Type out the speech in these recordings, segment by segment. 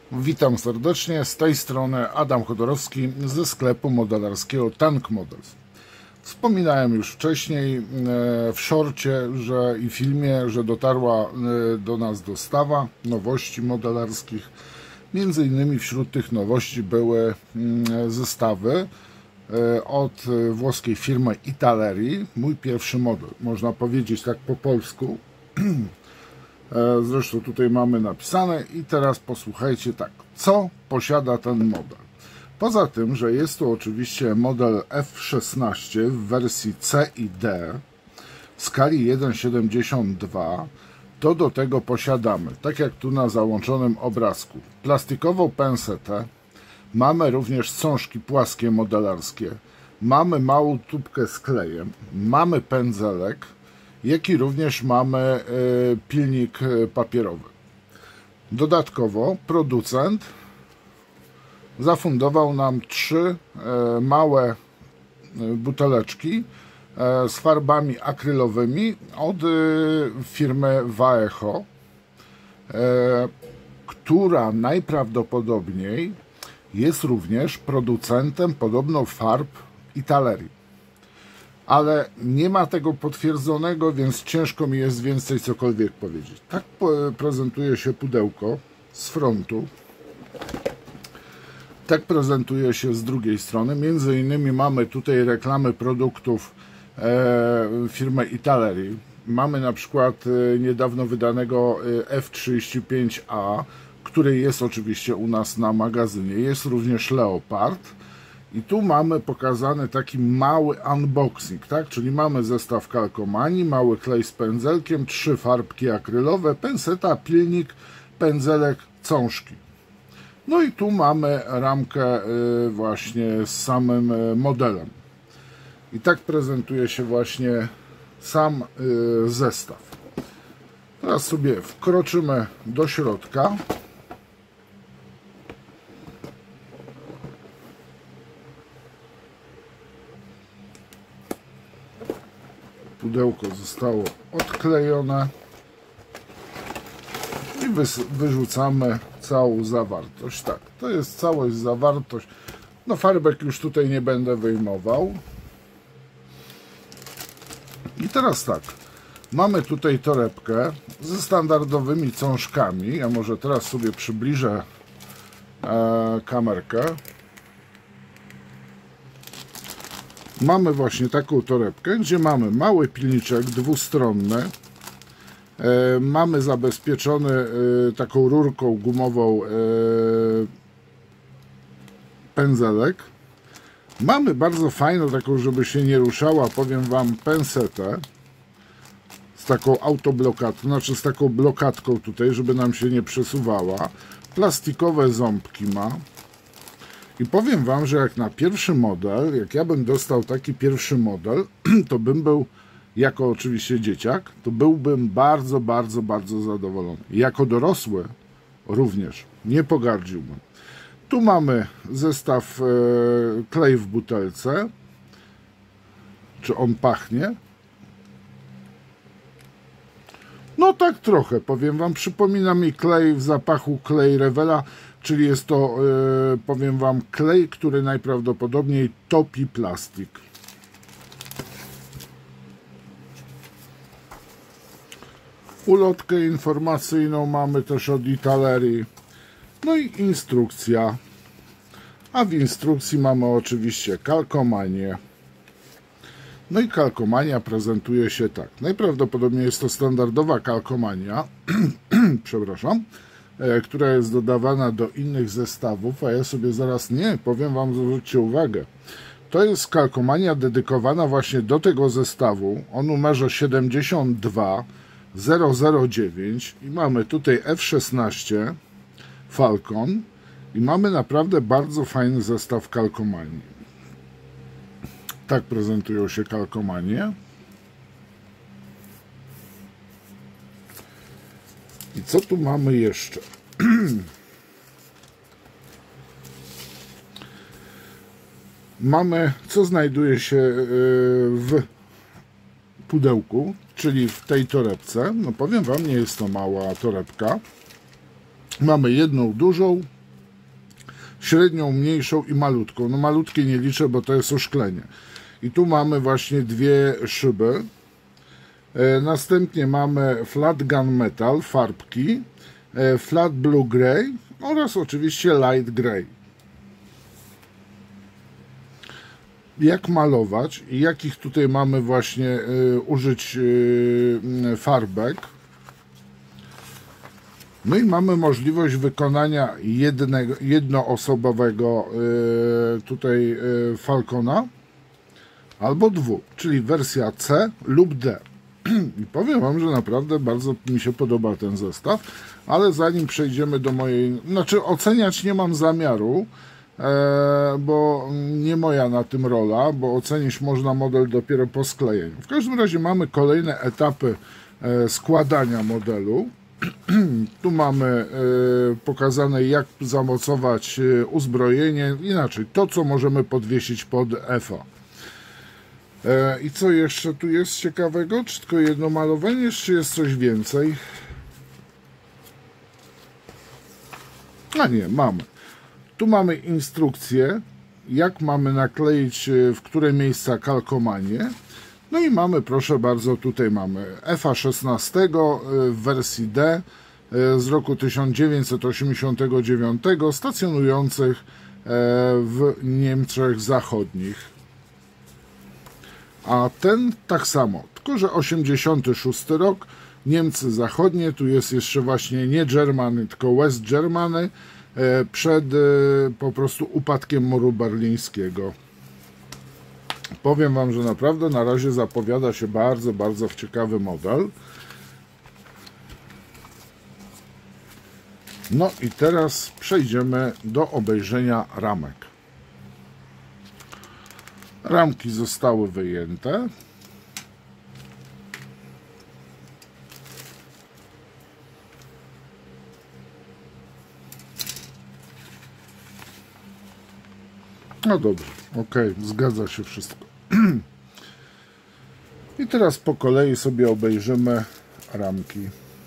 Witam serdecznie, z tej strony Adam Chodorowski ze sklepu modelarskiego Tank Models. Wspominałem już wcześniej w shorcie i filmie, że dotarła do nas dostawa nowości modelarskich. Między innymi wśród tych nowości były zestawy od włoskiej firmy Italeri. Mój pierwszy model, można powiedzieć tak po polsku. Zresztą tutaj mamy napisane i teraz posłuchajcie tak, co posiada ten model. Poza tym, że jest to oczywiście model F16 w wersji C i D w skali 1,72, to do tego posiadamy, tak jak tu na załączonym obrazku, plastikową pensetę, mamy również cążki płaskie modelarskie, mamy małą tubkę z klejem, mamy pędzelek, jak i również mamy pilnik papierowy. Dodatkowo producent zafundował nam 3 małe buteleczki z farbami akrylowymi od firmy Vallejo, która najprawdopodobniej jest również producentem podobno farb Italeri. Ale nie ma tego potwierdzonego, więc ciężko mi jest więcej cokolwiek powiedzieć. Tak prezentuje się pudełko z frontu. Tak prezentuje się z drugiej strony. Między innymi mamy tutaj reklamy produktów firmy Italeri. Mamy na przykład niedawno wydanego F35A, który jest oczywiście u nas na magazynie. Jest również Leopard. I tu mamy pokazany taki mały unboxing, tak? Czyli mamy zestaw kalkomanii, mały klej z pędzelkiem, 3 farbki akrylowe, penseta, pilnik, pędzelek, cążki. No i tu mamy ramkę właśnie z samym modelem. I tak prezentuje się właśnie sam zestaw. Teraz sobie wkroczymy do środka. Pudełko zostało odklejone i wyrzucamy całą zawartość. Tak, to jest całość, zawartość. No farbek już tutaj nie będę wyjmował. I teraz tak, mamy tutaj torebkę ze standardowymi cążkami. Ja może teraz sobie przybliżę kamerkę. Mamy właśnie taką torebkę, gdzie mamy mały pilniczek dwustronny. Mamy zabezpieczony taką rurką gumową pędzelek. Mamy bardzo fajną, taką, żeby się nie ruszała, powiem Wam, pensetę z taką autoblokatką, znaczy z taką blokadką tutaj, żeby nam się nie przesuwała. Plastikowe ząbki ma. I powiem Wam, że jak na pierwszy model, jak ja bym dostał taki pierwszy model, to bym był, jako oczywiście dzieciak, to byłbym bardzo, bardzo, bardzo zadowolony. Jako dorosły również nie pogardziłbym. Tu mamy zestaw klej w butelce. Czy on pachnie? No tak trochę, powiem Wam, przypomina mi klej w zapachu, klej Revela, czyli jest to, powiem Wam, klej, który najprawdopodobniej topi plastik. Ulotkę informacyjną mamy też od Italeri. No i instrukcja. A w instrukcji mamy oczywiście kalkomanię. No i kalkomania prezentuje się tak. Najprawdopodobniej jest to standardowa kalkomania, przepraszam, która jest dodawana do innych zestawów, a ja sobie zaraz nie powiem Wam, zwróćcie uwagę. To jest kalkomania dedykowana właśnie do tego zestawu o numerze 72009 i mamy tutaj F16 Falcon i mamy naprawdę bardzo fajny zestaw kalkomanii. Tak prezentują się kalkomanie. I co tu mamy jeszcze? Mamy, co znajduje się w pudełku, czyli w tej torebce. No powiem Wam, nie jest to mała torebka. Mamy jedną dużą średnią, mniejszą i malutką. No malutkie nie liczę, bo to jest oszklenie. I tu mamy właśnie dwie szyby. Następnie mamy Flat Gunmetal, farbki, Flat Blue Grey oraz oczywiście Light Grey. Jak malować i jakich tutaj mamy właśnie użyć farbek. No i mamy możliwość wykonania jednoosobowego tutaj Falcona albo dwóch, czyli wersja C lub D. I powiem wam, że naprawdę bardzo mi się podoba ten zestaw, ale zanim przejdziemy do mojej, znaczy oceniać nie mam zamiaru, bo nie moja na tym rola, bo ocenić można model dopiero po sklejeniu. W każdym razie mamy kolejne etapy składania modelu. Tu mamy pokazane, jak zamocować uzbrojenie, inaczej to, co możemy podwiesić pod EFA. I co jeszcze tu jest ciekawego? Czy tylko jedno malowanie, czy jest coś więcej? A nie, mamy. Tu mamy instrukcję, jak mamy nakleić w które miejsca kalkomanię. No i mamy, proszę bardzo, tutaj mamy EFA 16 w wersji D z roku 1989, stacjonujących w Niemczech Zachodnich. A ten tak samo, tylko że 86 rok, Niemcy Zachodnie, tu jest jeszcze właśnie nie Germany, tylko West Germany, przed po prostu upadkiem muru berlińskiego. Powiem wam, że naprawdę na razie zapowiada się bardzo, bardzo ciekawy model. No i teraz przejdziemy do obejrzenia ramek. Ramki zostały wyjęte. No dobrze, ok, zgadza się wszystko. I teraz po kolei sobie obejrzymy ramki.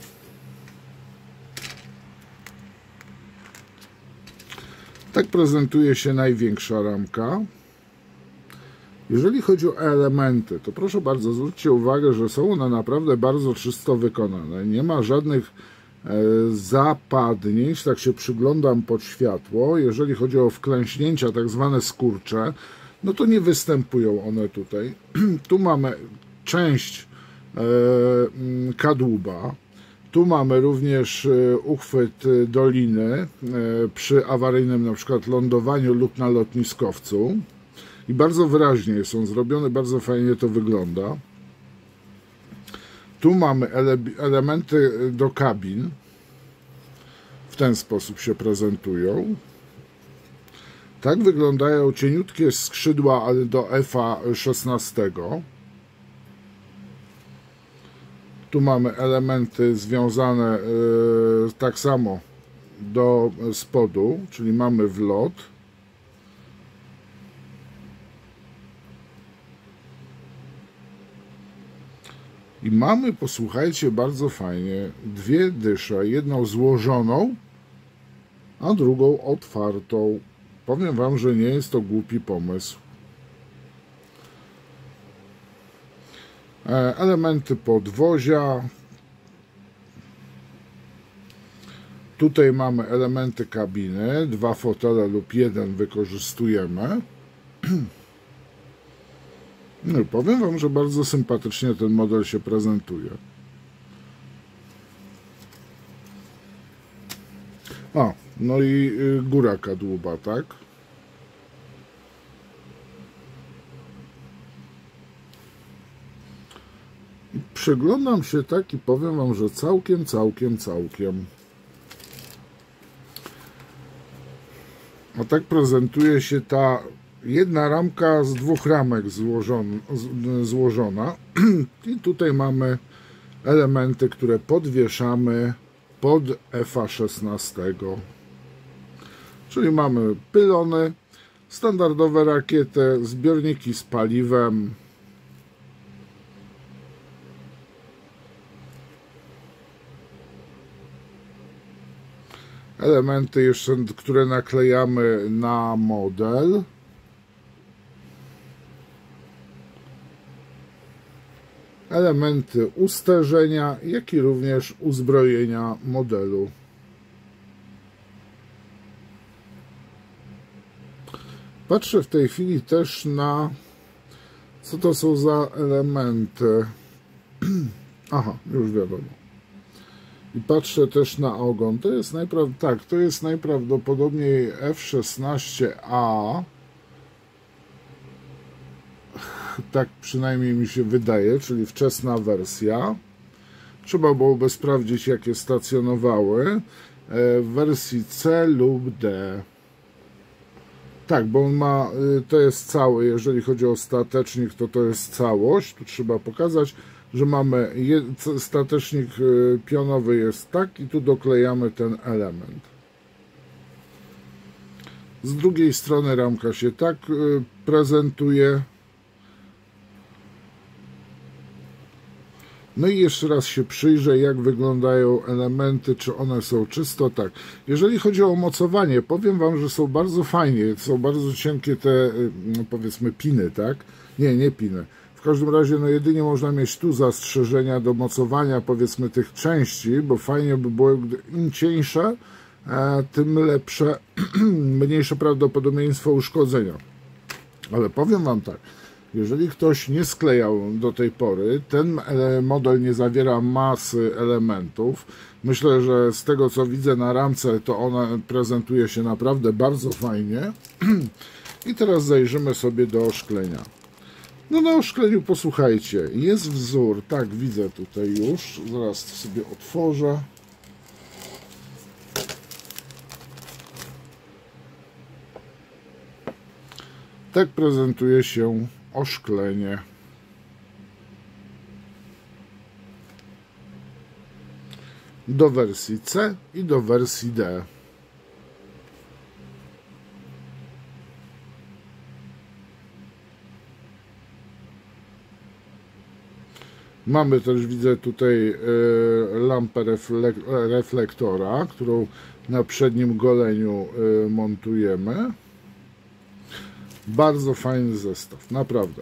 Tak prezentuje się największa ramka. Jeżeli chodzi o elementy, to proszę bardzo, zwróćcie uwagę, że są one naprawdę bardzo czysto wykonane. Nie ma żadnych zapadnięć, tak się przyglądam pod światło. Jeżeli chodzi o wklęśnięcia, tak zwane skurcze, no to nie występują one tutaj. Tu mamy część kadłuba. Tu mamy również uchwyt doliny przy awaryjnym na przykład lądowaniu lub na lotniskowcu. I bardzo wyraźnie są zrobione, bardzo fajnie to wygląda. Tu mamy elementy do kabin. W ten sposób się prezentują. Tak wyglądają cieniutkie skrzydła, ale do EFA 16. Tu mamy elementy związane tak samo do spodu, czyli mamy wlot. I mamy, posłuchajcie, bardzo fajnie, dwie dysze, jedną złożoną, a drugą otwartą. Powiem wam, że nie jest to głupi pomysł. Elementy podwozia. Tutaj mamy elementy kabiny, dwa fotele lub jeden wykorzystujemy. No, powiem wam, że bardzo sympatycznie ten model się prezentuje. A, no i góra kadłuba, tak? I przyglądam się tak i powiem wam, że całkiem. A tak prezentuje się ta jedna ramka z dwóch ramek złożona. I tutaj mamy elementy, które podwieszamy pod EFA 16. Czyli mamy pylony, standardowe rakiety, zbiorniki z paliwem. elementy jeszcze, które naklejamy na model. Elementy usterzenia, jak i również uzbrojenia modelu. Patrzę w tej chwili też na co to są za elementy. Aha, już wiadomo. I patrzę też na ogon. To jest to jest najprawdopodobniej F16A. Tak przynajmniej mi się wydaje, czyli wczesna wersja. Trzeba byłoby sprawdzić, jakie stacjonowały w wersji C lub D. Tak, bo on ma, to jest cały, jeżeli chodzi o statecznik, to jest całość. Tu trzeba pokazać, że mamy statecznik pionowy jest tak i tu doklejamy ten element. Z drugiej strony ramka się tak prezentuje. No i jeszcze raz się przyjrzę, jak wyglądają elementy, czy one są czysto tak. Jeżeli chodzi o mocowanie, powiem Wam, że są bardzo fajnie, są bardzo cienkie te, no powiedzmy, piny, tak? Nie piny. W każdym razie, no jedynie można mieć tu zastrzeżenia do mocowania, powiedzmy, tych części, bo fajnie by było, gdy im cieńsze, tym lepsze, mniejsze prawdopodobieństwo uszkodzenia. Ale powiem Wam tak. Jeżeli ktoś nie sklejał do tej pory, ten model nie zawiera masy elementów. Myślę, że z tego co widzę na ramce, to ona prezentuje się naprawdę bardzo fajnie. I teraz zajrzymy sobie do oszklenia. No na oszkleniu posłuchajcie, jest wzór, tak widzę tutaj już, zaraz sobie otworzę. Tak prezentuje się oszklenie. Do wersji C i do wersji D. Mamy też, widzę tutaj lampę reflektora, którą na przednim goleniu montujemy. Bardzo fajny zestaw, naprawdę.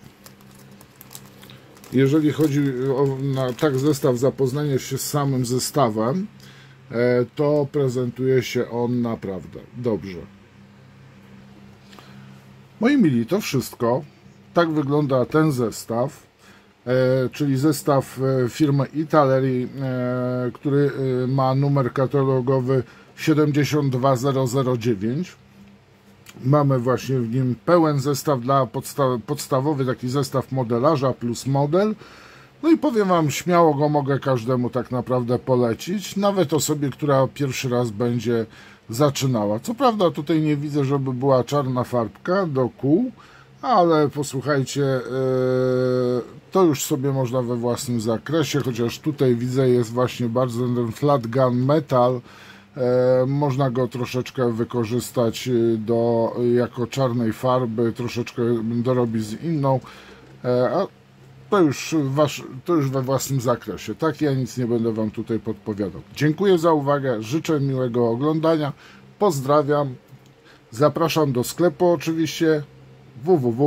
Jeżeli chodzi o zestaw, zapoznanie się z samym zestawem, to prezentuje się on naprawdę dobrze. Moi mili, to wszystko. Tak wygląda ten zestaw, czyli zestaw firmy Italeri, który ma numer katalogowy 72009. Mamy właśnie w nim pełen zestaw dla podstawowy, taki zestaw modelarza plus model. No i powiem Wam, śmiało go mogę każdemu tak naprawdę polecić, nawet osobie, która pierwszy raz będzie zaczynała. Co prawda tutaj nie widzę, żeby była czarna farbka do kół, ale posłuchajcie, to już sobie można we własnym zakresie, chociaż tutaj widzę, jest właśnie bardzo ten flat gun metal. Można go troszeczkę wykorzystać jako czarnej farby, troszeczkę dorobić z inną, a to już we własnym zakresie. Tak, ja nic nie będę Wam tutaj podpowiadał. Dziękuję za uwagę, życzę miłego oglądania, pozdrawiam, zapraszam do sklepu oczywiście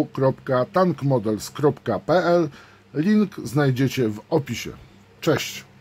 www.tankmodels.pl. Link znajdziecie w opisie. Cześć!